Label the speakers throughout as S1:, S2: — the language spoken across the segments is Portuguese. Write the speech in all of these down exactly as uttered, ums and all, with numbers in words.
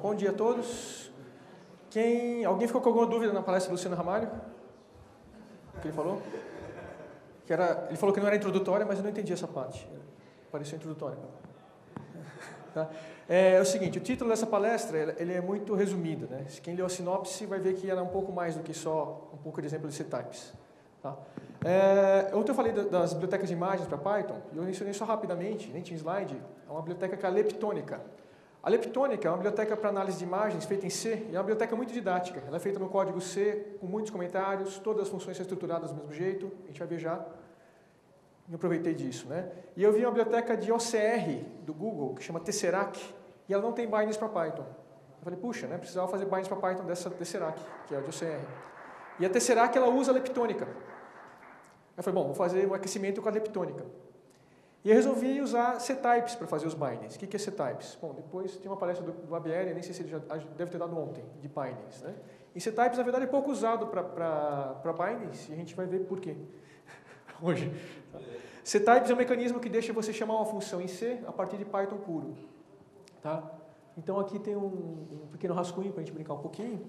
S1: bom dia a todos. Quem, alguém ficou com alguma dúvida na palestra do Luciano Ramalho? O que ele falou? Que era, ele falou que não era introdutória, mas eu não entendi essa parte. Pareceu introdutória. Tá? É, é o seguinte, o título dessa palestra ele é muito resumido, né? Quem leu a sinopse vai ver que ela é um pouco mais do que só um pouco de exemplo de C-Types. Tá? É, ontem eu falei das bibliotecas de imagens para Python, e eu mencionei só rapidamente, nem tinha slide, é uma biblioteca que é a Leptônica. A Leptônica é uma biblioteca para análise de imagens feita em C, e é uma biblioteca muito didática. Ela é feita no código C, com muitos comentários, todas as funções são estruturadas do mesmo jeito, a gente vai ver já. Eu aproveitei disso, né? E eu vi uma biblioteca de O C R do Google, que chama Tesseract, e ela não tem bindings para Python. Eu falei, puxa, né? Precisava fazer bindings para Python dessa Tesseract, que é a de O C R. E a Tesseract, ela usa a Leptônica. Eu falei, bom, vou fazer um aquecimento com a Leptônica. E eu resolvi usar C-Types para fazer os bindings. O que é C-Types? Bom, depois tem uma palestra do, do Abieri, nem sei se ele já deve ter dado ontem, de bindings, né? E C-Types, na verdade, é pouco usado para bindings, e a gente vai ver por quê hoje. C-Types é um mecanismo que deixa você chamar uma função em C a partir de Python puro. Tá? Então aqui tem um, um pequeno rascunho para a gente brincar um pouquinho.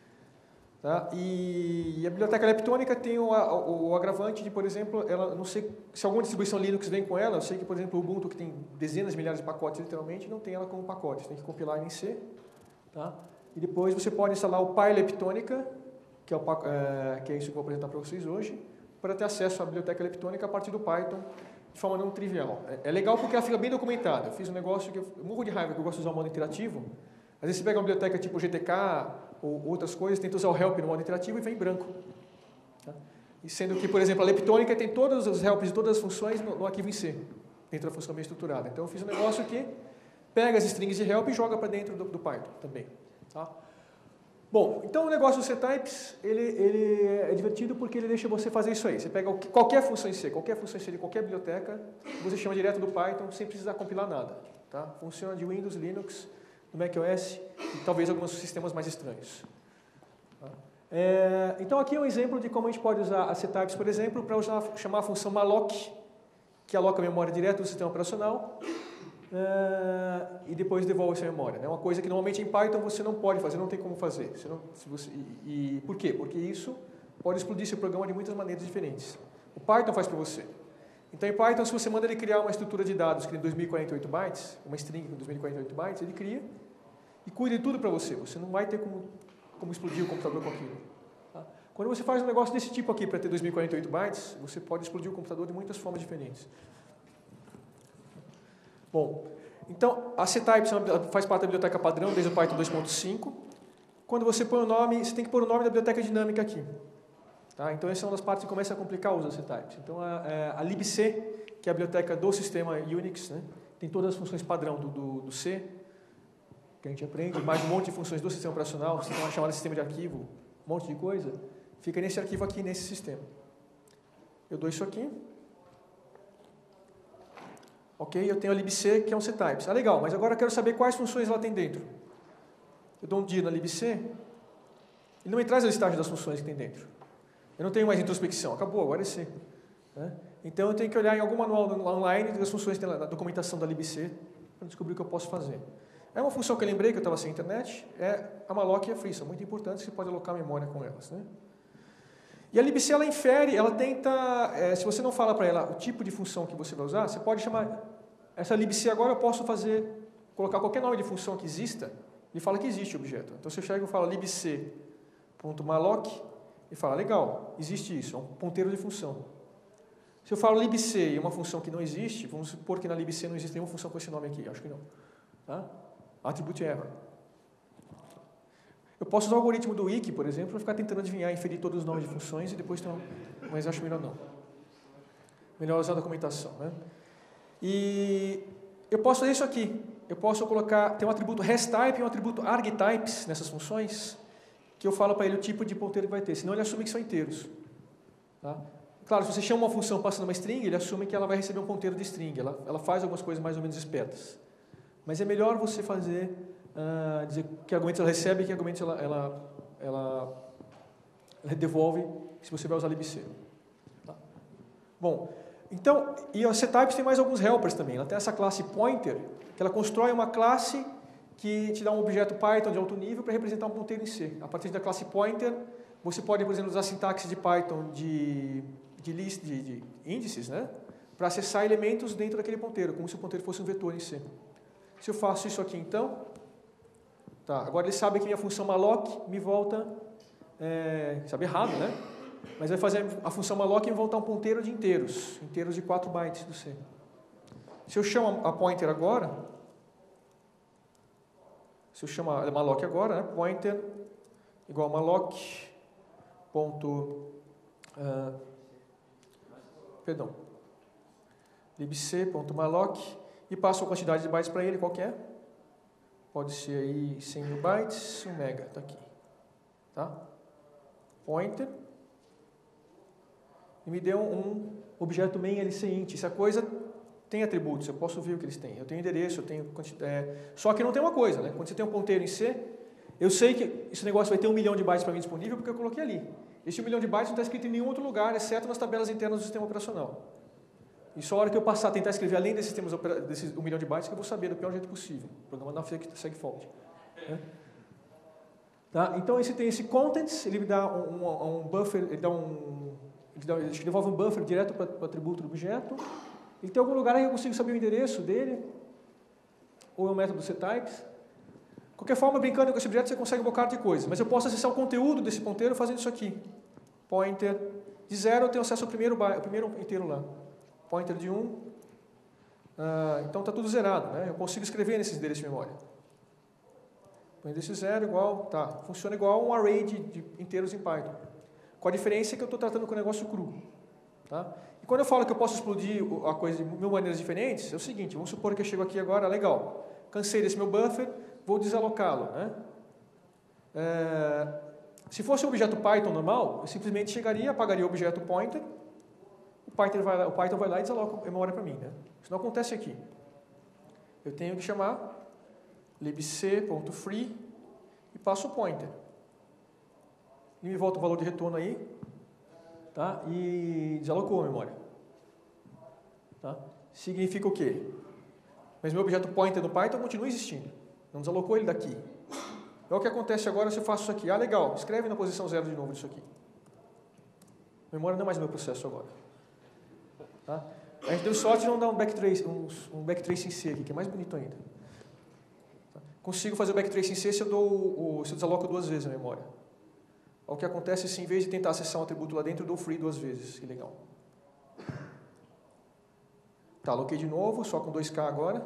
S1: Tá? E, e a biblioteca Leptônica tem o, o, o agravante de, por exemplo, ela, não sei se alguma distribuição Linux vem com ela, eu sei que, por exemplo, o Ubuntu, que tem dezenas de milhares de pacotes, literalmente, não tem ela como pacote, você tem que compilar em C. Tá? E depois você pode instalar o PyLeptônica, que é, o, é, que é isso que eu vou apresentar para vocês hoje, para ter acesso à biblioteca Leptônica a partir do Python de forma não trivial. É, é legal porque ela fica bem documentada. Eu fiz um negócio que eu, eu morro de raiva, que eu gosto de usar o modo interativo. Às vezes você pega uma biblioteca tipo G T K ou outras coisas, tenta usar o help no modo interativo e vem em branco. Tá? E sendo que, por exemplo, a Leptônica tem todos os helps de todas as funções no, no arquivo em C, dentro da função bem estruturada. Então eu fiz um negócio que pega as strings de help e joga para dentro do, do Python também. Tá? Bom, então o negócio do C-Types, ele, ele é divertido porque ele deixa você fazer isso aí. Você pega qualquer função em C, qualquer função em C de qualquer biblioteca, você chama direto do Python sem precisar compilar nada. Tá? Funciona de Windows, Linux, no macOS e talvez alguns sistemas mais estranhos. Tá? É, então aqui é um exemplo de como a gente pode usar a C-Types, por exemplo, para chamar a função malloc, que aloca a memória direto do sistema operacional, é, e depois devolve essa memória. É né? Uma coisa que normalmente em Python você não pode fazer, não tem como fazer. Você não, se você, e, e por quê? Porque isso pode explodir seu programa de muitas maneiras diferentes. O Python faz para você. Então, em Python, se você manda ele criar uma estrutura de dados que tem dois mil e quarenta e oito bytes, uma string com dois mil e quarenta e oito bytes, ele cria e cuida de tudo para você. Você não vai ter como, como explodir o computador com aquilo. Tá? Quando você faz um negócio desse tipo aqui para ter dois mil e quarenta e oito bytes, você pode explodir o computador de muitas formas diferentes. Bom, então, a C-Types faz parte da biblioteca padrão desde o Python dois ponto cinco. Quando você põe o nome, você tem que pôr o nome da biblioteca dinâmica aqui. Tá? Então, essa é uma das partes que começa a complicar o uso da C-Types. Então, a, a libc, que é a biblioteca do sistema Unix, né? Tem todas as funções padrão do, do, do C, que a gente aprende, mais um monte de funções do sistema operacional, você tem uma chamada sistema de arquivo, um monte de coisa, fica nesse arquivo aqui, nesse sistema. Eu dou isso aqui. Ok, eu tenho a libc, que é um C-Types. Ah, legal, mas agora eu quero saber quais funções ela tem dentro. Eu dou um dia na libc, ele não me traz a listagem das funções que tem dentro. Eu não tenho mais introspecção, acabou, agora é C. Né? Então eu tenho que olhar em algum manual online das funções da documentação da libc para descobrir o que eu posso fazer. É uma função que eu lembrei que eu estava sem internet, é a malloc e a free, são muito importantes, você pode alocar a memória com elas. Né? E a libc, ela infere, ela tenta, é, se você não fala para ela o tipo de função que você vai usar, você pode chamar, essa libc agora eu posso fazer, colocar qualquer nome de função que exista, e fala que existe o objeto. Então se eu chego e falo libc.malloc, e fala, legal, existe isso, é um ponteiro de função. Se eu falo libc e uma função que não existe, vamos supor que na libc não existe nenhuma função com esse nome aqui, acho que não. Tá? Attribute error. Eu posso usar o algoritmo do wiki, por exemplo, para ficar tentando adivinhar, inferir todos os nomes de funções e depois ter um... Mas acho melhor não. Melhor usar a documentação. Né? E eu posso fazer isso aqui. Eu posso colocar, tem um atributo resType e um atributo argtypes nessas funções, que eu falo para ele o tipo de ponteiro que vai ter, senão ele assume que são inteiros. Tá? Claro, se você chama uma função passando uma string, ele assume que ela vai receber um ponteiro de string, ela, ela faz algumas coisas mais ou menos espertas. Mas é melhor você fazer, uh, dizer que argumentos ela recebe e que argumentos ela, ela, ela, ela devolve, se você vai usar libc. Tá? Bom, então, e a C-Types tem mais alguns helpers também, ela tem essa classe pointer, que ela constrói uma classe que te dá um objeto Python de alto nível para representar um ponteiro em C. A partir da classe pointer, você pode, por exemplo, usar a sintaxe de Python de, de, list, de, de índices, né? Para acessar elementos dentro daquele ponteiro, como se o ponteiro fosse um vetor em C. Se eu faço isso aqui, então, tá, agora ele sabe que minha função malloc me volta, é, sabe errado, né? Mas vai fazer a função malloc e me voltar um ponteiro de inteiros, inteiros de quatro bytes do C. Se eu chamo a pointer agora, se eu chamo a malloc agora, né, pointer igual a malloc ponto, uh, perdão, libc.malloc e passo a quantidade de bytes para ele, qual que é? Pode ser aí cem mil bytes, um mega, está aqui. Tá? Pointer. E me deu um objeto main lcint. Essa coisa tem atributos, eu posso ver o que eles têm. Eu tenho endereço, eu tenho quantidade. É, só que não tem uma coisa, né? Quando você tem um ponteiro em C, eu sei que esse negócio vai ter um milhão de bytes para mim disponível porque eu coloquei ali. Esse um milhão de bytes não está escrito em nenhum outro lugar, exceto nas tabelas internas do sistema operacional. E só a hora que eu passar a tentar escrever além desses, sistemas, desses um milhão de bytes que eu vou saber do pior jeito possível. O programa não segue fault. Né? Tá? Então, esse tem esse contents, ele me dá um, um, um buffer, ele dá um... Ele, dá, ele devolve um buffer direto para o atributo do objeto. Ele tem algum lugar aí que eu consigo saber o endereço dele, ou é o método settypes. De qualquer forma, brincando com esse objeto, você consegue um bocado de coisa. Mas eu posso acessar o conteúdo desse ponteiro fazendo isso aqui. Pointer de zero, eu tenho acesso ao primeiro, ao primeiro inteiro lá. Pointer de um. Ah, então está tudo zerado, né? Eu consigo escrever nesses endereços de memória. Endereço zero igual, tá. Funciona igual um array de, de inteiros em Python. Com a diferença que eu estou tratando com o negócio cru. Tá? E quando eu falo que eu posso explodir a coisa de mil maneiras diferentes, é o seguinte, vamos supor que eu chego aqui agora, legal, cansei desse meu buffer, vou desalocá-lo. Né? É, se fosse um objeto Python normal, eu simplesmente chegaria, apagaria o objeto pointer, o Python vai lá, o Python vai lá e desaloca a memória para mim. Né? Isso não acontece aqui. Eu tenho que chamar libc.free e passo o pointer. E me volta o valor de retorno aí, tá? E desalocou a memória. Tá? Significa o quê? Mas meu objeto pointer no Python continua existindo. Não desalocou ele daqui. É o que acontece agora se eu faço isso aqui. Ah, legal, escreve na posição zero de novo disso aqui. A memória não é mais meu processo agora. Tá? A gente deu sorte de não dar um backtrace, um, um backtrace em C aqui, que é mais bonito ainda. Tá? Consigo fazer o backtrace em C se eu, dou o, se eu desaloco duas vezes a memória. O que acontece se, em vez de tentar acessar um atributo lá dentro, eu dou free duas vezes. Que legal. Tá, aloquei de novo, só com dois K agora.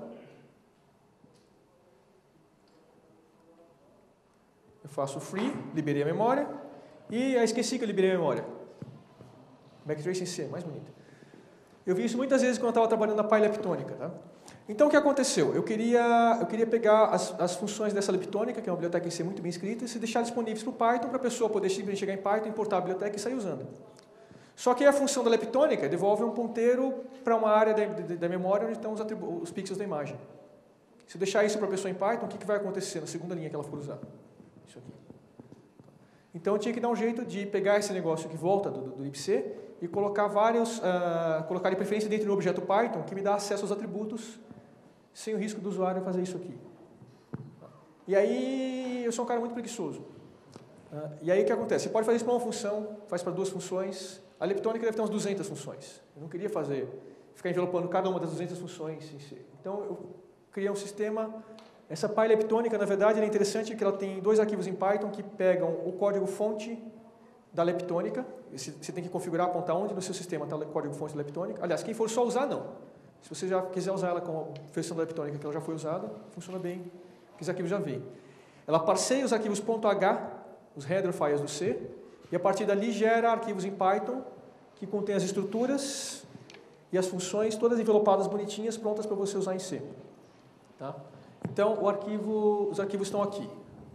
S1: Eu faço free, liberei a memória. E aí esqueci que eu liberei a memória. Backtrace em C, mais bonito. Eu vi isso muitas vezes quando eu estava trabalhando na PyLeptônica. Tá? Então, o que aconteceu? Eu queria, eu queria pegar as, as funções dessa leptônica, que é uma biblioteca em C muito bem escrita, e deixar disponíveis para o Python, para a pessoa poder chegar em Python, importar a biblioteca e sair usando. Só que a função da leptônica devolve um ponteiro para uma área da, da, da memória onde estão os, os pixels da imagem. Se eu deixar isso para a pessoa em Python, o que, que vai acontecer na segunda linha que ela for usar? Isso aqui. Então, eu tinha que dar um jeito de pegar esse negócio que volta do, do, do libc e colocar vários, uh, colocar de preferência dentro do objeto Python, que me dá acesso aos atributos sem o risco do usuário fazer isso aqui. E aí, eu sou um cara muito preguiçoso. E aí, o que acontece? Você pode fazer isso para uma função, faz para duas funções. A leptônica deve ter umas duzentas funções. Eu não queria fazer, ficar envelopando cada uma das duzentas funções em C. Então, eu criei um sistema. Essa PyLeptônica, na verdade, é interessante porque ela tem dois arquivos em Python que pegam o código-fonte da leptônica. Você tem que configurar, apontar onde no seu sistema está o código-fonte da leptônica. Aliás, quem for só usar, não. Se você já quiser usar ela com a versão da leptônica que ela já foi usada, funciona bem, que os arquivos já vêm. Ela parseia os arquivos .h, os header files do C, e a partir dali gera arquivos em Python que contém as estruturas e as funções todas envelopadas bonitinhas, prontas para você usar em C. Tá? Então, o arquivo, os arquivos estão aqui.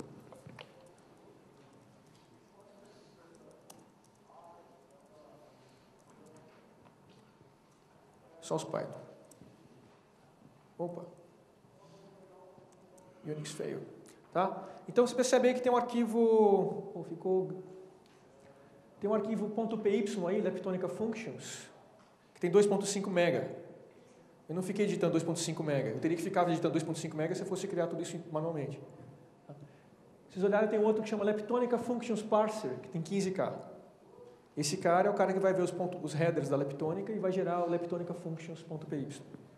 S1: Só os Python. Opa. Unix fail. Tá? Então, você percebe aí que tem um arquivo... Oh, ficou... Tem um arquivo .py aí, Leptônica Functions, que tem dois ponto cinco mega. Eu não fiquei digitando dois ponto cinco mega. Eu teria que ficar digitando dois ponto cinco mega se eu fosse criar tudo isso manualmente. Se vocês olharem, tem outro que chama Leptonica Functions Parser, que tem quinze K. Esse cara é o cara que vai ver os, pontos, os headers da Leptonica e vai gerar o Leptonica Functions.py.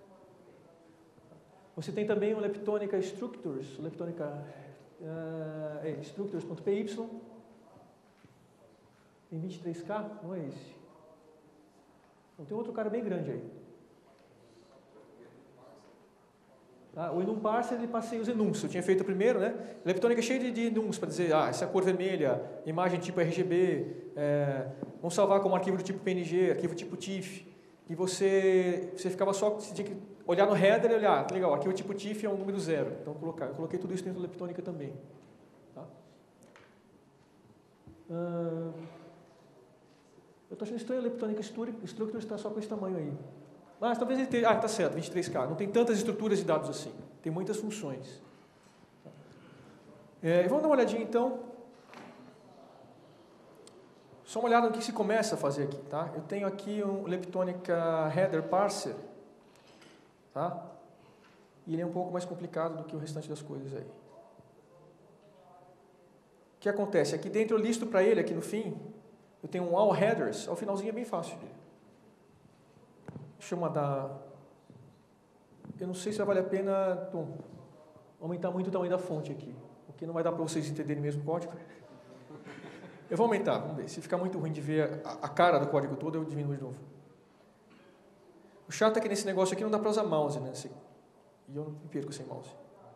S1: Você tem também o Leptonica Structures, o Leptonica uh, é, Structures.py. Tem vinte e três K, não é esse? Então, tem outro cara bem grande aí. Tá? O enum parser, ele passei os enums. Eu tinha feito o primeiro, né? Leptonica é cheio de, de enums para dizer, ah, essa é a cor vermelha, imagem tipo R G B, é, vamos salvar como arquivo do tipo P N G, arquivo tipo T I F F. E você, você ficava só, você tinha que olhar no header e olhar, ah, legal, arquivo tipo T I F F é um número zero. Então, eu coloquei, eu coloquei tudo isso dentro da Leptonica também. Tá? Uh, eu estou achando estranho a Leptonica Structure está só com esse tamanho aí. Mas talvez ele tenha... Ah, está certo, vinte e três K. Não tem tantas estruturas de dados assim. Tem muitas funções. É, vamos dar uma olhadinha, então. Só uma olhada no que se começa a fazer aqui. Tá? Eu tenho aqui um Leptonica Header Parser. Tá? E ele é um pouco mais complicado do que o restante das coisas aí. O que acontece? Aqui dentro eu listo para ele, aqui no fim, eu tenho um All Headers. Ao finalzinho é bem fácil. Deixa eu mandar... Eu não sei se vai valer a pena bom, aumentar muito o tamanho da fonte aqui, porque não vai dar para vocês entenderem mesmo o código. Eu vou aumentar, vamos ver. Se ficar muito ruim de ver a, a cara do código todo, eu diminuo de novo. O chato é que nesse negócio aqui não dá para usar mouse, né? E eu não me perco sem mouse.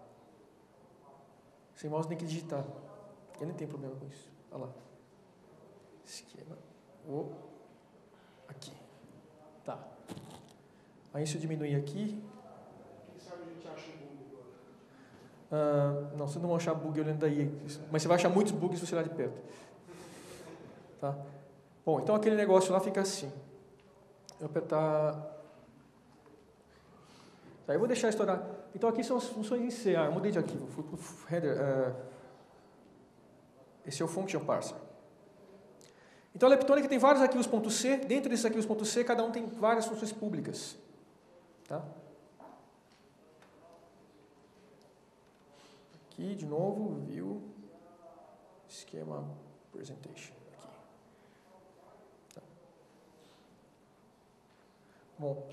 S1: Sem mouse tem que digitar. Eu nem tenho problema com isso. Olha lá. Esquema. Oh. Aqui. Tá. Aí se eu diminuir aqui...
S2: Quem sabe a gente acha um bug agora?
S1: Ah, não, você não vai achar bug olhando daí. Mas você vai achar muitos bugs se você olhar de perto. Tá? Bom, então aquele negócio lá fica assim. Eu apertar... Tá, eu vou deixar estourar. Então aqui são as funções em C. Ah, eu mudei de arquivo. Header, uh... Esse é o function parser. Então a Leptonica tem vários arquivos .c. Dentro desses arquivos .c, cada um tem várias funções públicas. Tá? Aqui, de novo, view, schema presentation. Aqui. Tá. Bom.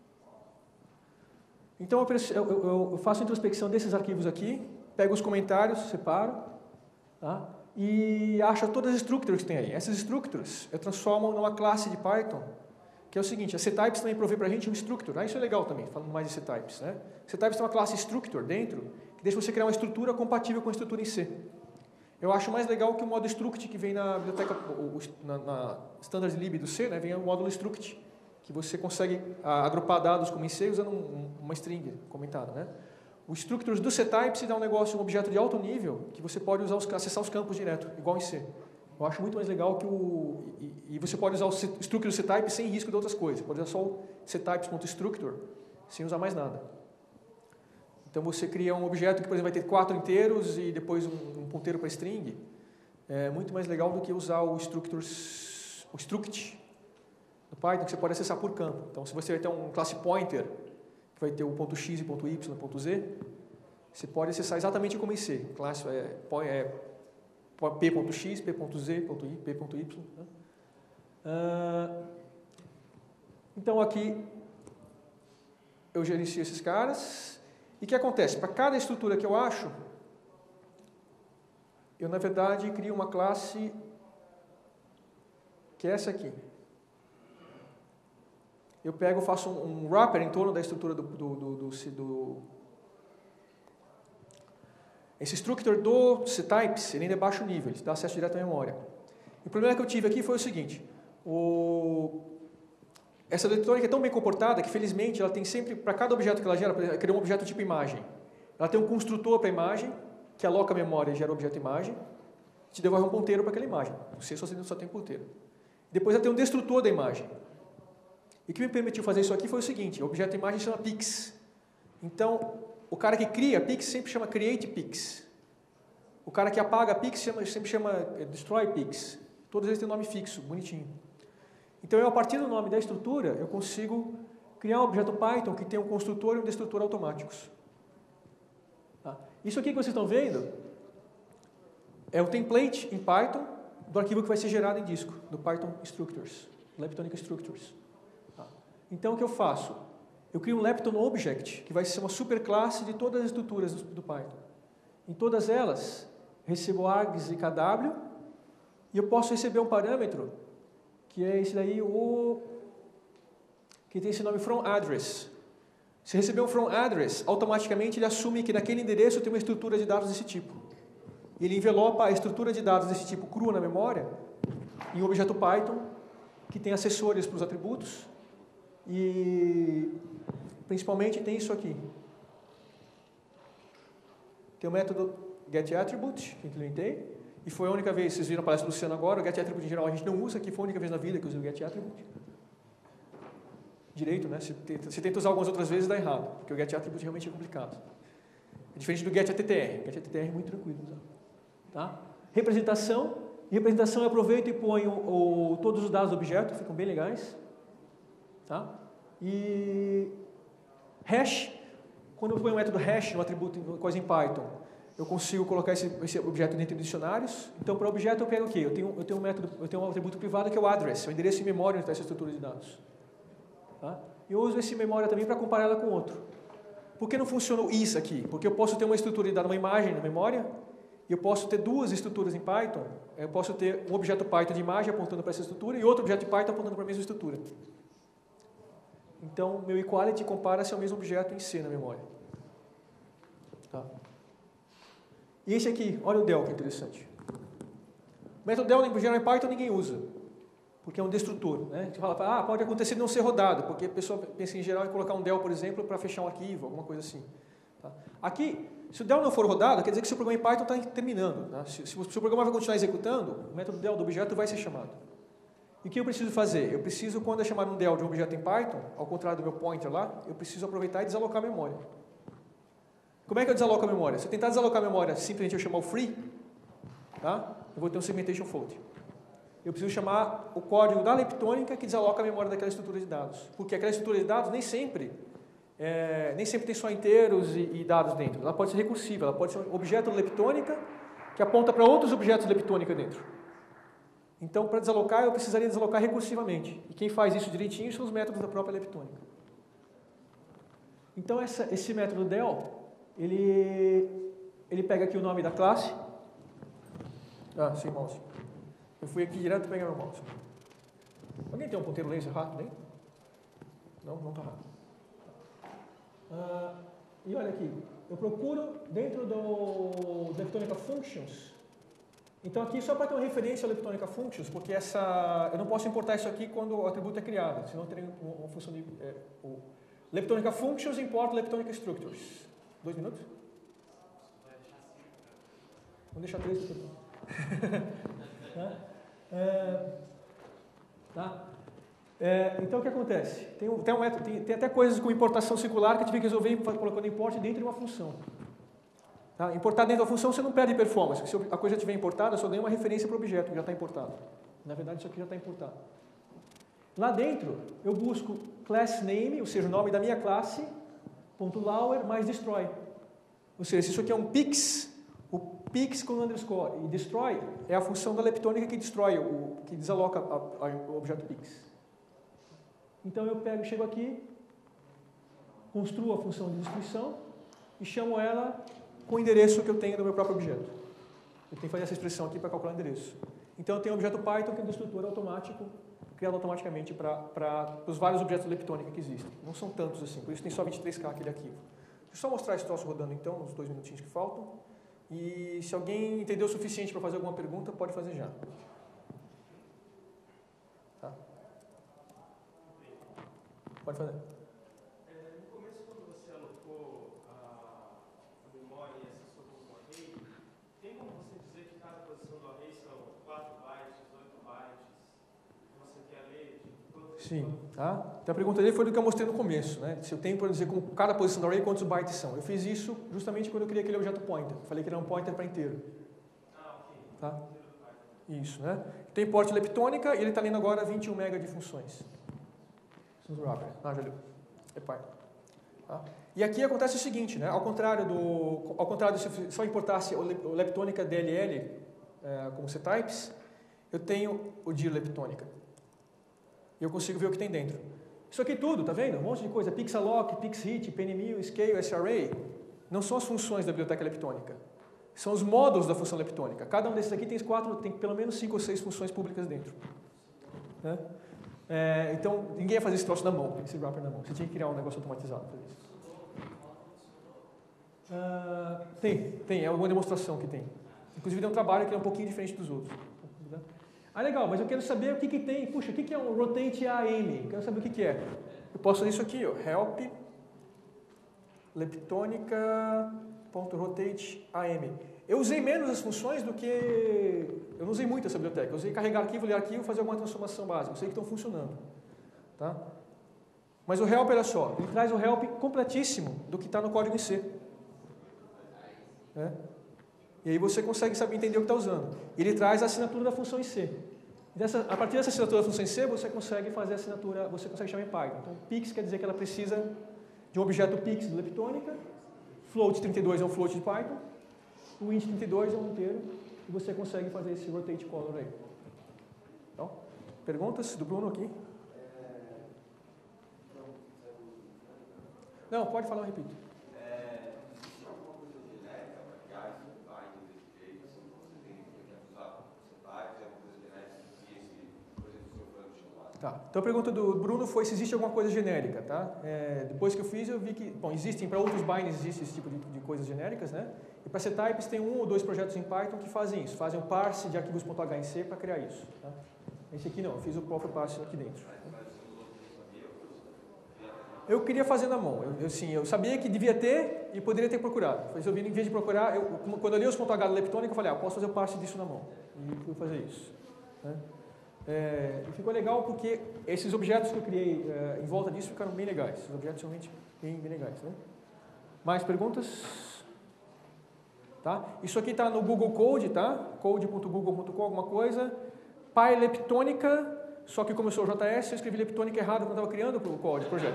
S1: Então eu, eu, eu faço a introspecção desses arquivos aqui, pego os comentários, separo, tá? E acho todas as structures que tem aí. Essas structures eu transformo numa classe de Python, que é o seguinte, a ctypes também provê para a gente um structure. Ah, isso é legal também, falando mais de ctypes. Né? Ctypes tem uma classe structure dentro, que deixa você criar uma estrutura compatível com a estrutura em C. Eu acho mais legal que o modo struct que vem na biblioteca, na, na standard lib do C, né? Vem o módulo struct, que você consegue agrupar dados como em C usando um, uma string comentada. Né? O structures do ctypes dá um negócio, um objeto de alto nível, que você pode usar os, acessar os campos direto, igual em C. Eu acho muito mais legal que o... E, e você pode usar o structure do ctype sem risco de outras coisas. Pode usar só o ctypes.structure sem usar mais nada. Então você cria um objeto que, por exemplo, vai ter quatro inteiros e depois um, um ponteiro para string. É muito mais legal do que usar o structures, o struct do Python, que você pode acessar por campo. Então se você vai ter um classe pointer, que vai ter o ponto .x e ponto .y, ponto .z, você pode acessar exatamente como em C. Classe é, é p.x, p.z, p.y, p.y. Né? Uh, então aqui eu gerencio esses caras. E o que acontece? Para cada estrutura que eu acho, eu na verdade crio uma classe que é essa aqui. Eu pego, faço um, um wrapper em torno da estrutura do, do, do, do, do esse structure do ctypes, ele ainda é baixo nível, ele dá acesso direto à memória. O problema que eu tive aqui foi o seguinte, o... essa eletrônica é tão bem comportada que, felizmente, ela tem sempre, para cada objeto que ela gera, ela cria um objeto tipo imagem. Ela tem um construtor para a imagem, que aloca a memória e gera o objeto imagem, te devolve um ponteiro para aquela imagem. Você só, só tem ponteiro. Depois ela tem um destrutor da imagem. E o que me permitiu fazer isso aqui foi o seguinte, o objeto imagem chama pix. Então, o cara que cria pix sempre chama create pix. O cara que apaga pix chama, sempre chama destroy pix. Todos eles têm nome fixo, bonitinho. Então, eu, a partir do nome da estrutura, eu consigo criar um objeto Python que tem um construtor e um destrutor automáticos. Tá? Isso aqui que vocês estão vendo é o template em Python do arquivo que vai ser gerado em disco, do Python Structures, Leptonic Structures. Tá? Então, o que eu faço? Eu crio um Lepton Object, que vai ser uma superclasse de todas as estruturas do, do Python. Em todas elas, recebo args e kw, e eu posso receber um parâmetro, que é esse daí, o, que tem esse nome from address. Se receber um from address, automaticamente ele assume que naquele endereço tem uma estrutura de dados desse tipo. E ele envelopa a estrutura de dados desse tipo crua na memória em um objeto Python, que tem acessórios para os atributos, e principalmente tem isso aqui. Tem o método getAttribute, que eu implementei, e foi a única vez, vocês viram a palestra do Luciano agora, o getAttribute em geral a gente não usa, aqui foi a única vez na vida que eu usei o getAttribute. Direito, né? Se tenta, se tenta usar algumas outras vezes, dá errado, porque o getAttribute realmente é complicado. É diferente do getAttr. getAttr é muito tranquilo. Tá? Representação. Em representação eu aproveito e ponho o, todos os dados do objeto, ficam bem legais. Tá? E hash, quando eu ponho o método hash no atributo, coisa em Python, eu consigo colocar esse, esse objeto dentro de dicionários. Então, para o objeto eu pego o quê? Eu tenho, eu tenho um método, eu tenho um atributo privado que é o address, é o endereço em memória onde está essa estrutura de dados. Tá? Eu uso esse memória também para comparar ela com outro. Por que não funciona isso aqui? Porque eu posso ter uma estrutura de dado, uma imagem na memória, e eu posso ter duas estruturas em Python. Eu posso ter um objeto Python de imagem apontando para essa estrutura e outro objeto de Python apontando para a mesma estrutura. Então, meu equality compara-se ao mesmo objeto em C na memória. Tá? E esse aqui, olha o del, que interessante. O método del, em geral, em Python ninguém usa, porque é um destrutor. Né? Você fala, ah, pode acontecer de não ser rodado, porque a pessoa pensa em geral em colocar um del, por exemplo, para fechar um arquivo, alguma coisa assim. Tá? Aqui, se o del não for rodado, quer dizer que seu programa em Python está terminando. Tá? Se, se o seu programa vai continuar executando, o método del do objeto vai ser chamado. E o que eu preciso fazer? Eu preciso, quando é chamado um del de um objeto em Python, ao contrário do meu pointer lá, eu preciso aproveitar e desalocar a memória. Como é que eu desaloco a memória? Se eu tentar desalocar a memória, simplesmente eu chamar o free, tá? Eu vou ter um segmentation fault. Eu preciso chamar o código da leptônica que desaloca a memória daquela estrutura de dados. Porque aquela estrutura de dados nem sempre, é, nem sempre tem só inteiros e, e dados dentro. Ela pode ser recursiva, ela pode ser um objeto de leptônica que aponta para outros objetos de leptônica dentro. Então, para desalocar, eu precisaria desalocar recursivamente. E quem faz isso direitinho são os métodos da própria leptônica. Então, essa, esse método del, ele, ele pega aqui o nome da classe. Ah, sem mouse. Eu fui aqui direto pegar meu mouse. Alguém tem um ponteiro laser rápido aí? Não, não está rápido. Ah, e olha aqui, eu procuro dentro do Leptônica Functions. Então aqui só para ter uma referência ao Leptônica Functions, porque essa, eu não posso importar isso aqui quando o atributo é criado, senão eu teria uma, uma função de... É, o Leptônica Functions importa Leptônica Structures. Dois minutos? Vamos deixar três aqui. Tá? É, tá? É, então o que acontece? Tem, um, tem, um método, tem, tem até coisas com importação circular que eu tive que resolver colocando import dentro de uma função. Tá? Importar dentro da função você não perde performance. Se a coisa já estiver importada, só ganha uma referência para o objeto que já está importado. Na verdade, isso aqui já está importado. Lá dentro, eu busco class name, ou seja, o nome da minha classe, ponto .lower mais destroy. Ou seja, se isso aqui é um pix, o pix com underscore e destroy é a função da leptônica que destrói, o, que desaloca a, a, o objeto pix. Então eu pego, chego aqui, construo a função de destruição e chamo ela com o endereço que eu tenho no meu próprio objeto. Eu tenho que fazer essa expressão aqui para calcular o endereço. Então eu tenho um objeto Python que é um destrutor automático, criado automaticamente para os vários objetos de leptônica que existem. Não são tantos assim, por isso tem só vinte e três K aquele arquivo. Deixa eu só mostrar esse troço rodando então, nos dois minutinhos que faltam. E se alguém entendeu o suficiente para fazer alguma pergunta, pode fazer já. Tá? Pode fazer.
S3: É, no começo, quando você alocou a, a memória e acessou como array, tem como você dizer que cada posição do array são quatro bytes, oito bytes, que você quer ler? De
S1: Sim. Tá? Então a pergunta dele foi do que eu mostrei no começo, né? Se eu tenho, por dizer, com cada posição do array, quantos bytes são. Eu fiz isso justamente quando eu criei aquele objeto pointer. Falei que era um pointer para inteiro.
S3: Ah, ok.
S1: Tá? Isso, né? Tem porte leptônica e ele está lendo agora vinte e um mega de funções. Ah, já leu. é Python. Tá? E aqui acontece o seguinte, né? Ao contrário do, ao contrário se só importasse o Leptônica D L L é, como ctypes, eu tenho o dir Leptônica. E eu consigo ver o que tem dentro. Isso aqui tudo, tá vendo? Um monte de coisa. Pixalock, Pixhit, Penmil, Scale, sRay. Não são as funções da biblioteca leptônica. São os módulos da função leptônica. Cada um desses aqui tem, quatro, tem pelo menos cinco ou seis funções públicas dentro. Né? É, então, ninguém ia fazer esse troço na mão, esse wrapper na mão. Você tinha que criar um negócio automatizado para isso. Uh, tem, tem. É alguma demonstração que tem. Inclusive, tem um trabalho que é um pouquinho diferente dos outros. Ah, legal, mas eu quero saber o que, que tem. Puxa, o que, que é um rotate A M? Quero saber o que, que é. Eu posso fazer isso aqui, ó, help leptônica.rotate A M. Eu usei menos as funções do que... Eu não usei muito essa biblioteca. Eu usei carregar arquivo, ler arquivo, fazer alguma transformação básica. Eu sei que estão funcionando. Tá? Mas o help, olha só, ele traz o help completíssimo do que está no código em C. Né? E aí você consegue saber entender o que está usando. Ele traz a assinatura da função em C. Dessa, a partir dessa assinatura da função em C, você consegue fazer a assinatura, você consegue chamar em Python. Então, Pix quer dizer que ela precisa de um objeto Pix de Leptônica, float trinta e dois é um float de Python, o int trinta e dois é um inteiro, e você consegue fazer esse rotate color aí. Então, perguntas do Bruno aqui? Não, pode falar, eu repito. Tá. Então a pergunta do Bruno foi se existe alguma coisa genérica, tá? É, depois que eu fiz, eu vi que, bom, existem, para outros binaries existe esse tipo de, de coisas genéricas, né? E para ctypes tem um ou dois projetos em Python que fazem isso, fazem o parse de arquivos .h em C para criar isso. Tá? Esse aqui não, eu fiz o próprio parse aqui dentro. Eu queria fazer na mão, eu, eu, sim, eu sabia que devia ter e poderia ter procurado. Mas eu vi, em vez de procurar, eu, quando eu li os .h da Leptônica, eu falei, ah, eu posso fazer o parse disso na mão. E fui fazer isso. Né? É, e ficou legal porque esses objetos que eu criei é, em volta disso ficaram bem legais. Os objetos realmente bem, bem legais. Né? Mais perguntas? Tá? Isso aqui está no Google Code, tá? code ponto google ponto com, alguma coisa. PyLeptônica, só que como eu sou J S, eu escrevi Leptônica errado quando eu estava criando o código, o projeto.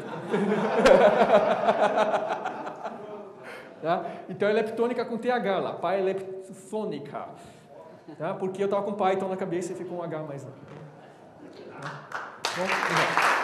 S1: Tá? Então é Leptônica com T H lá, PyLeptônica. Tá? Porque eu estava com Python na cabeça e ficou um H mais lá. Bom,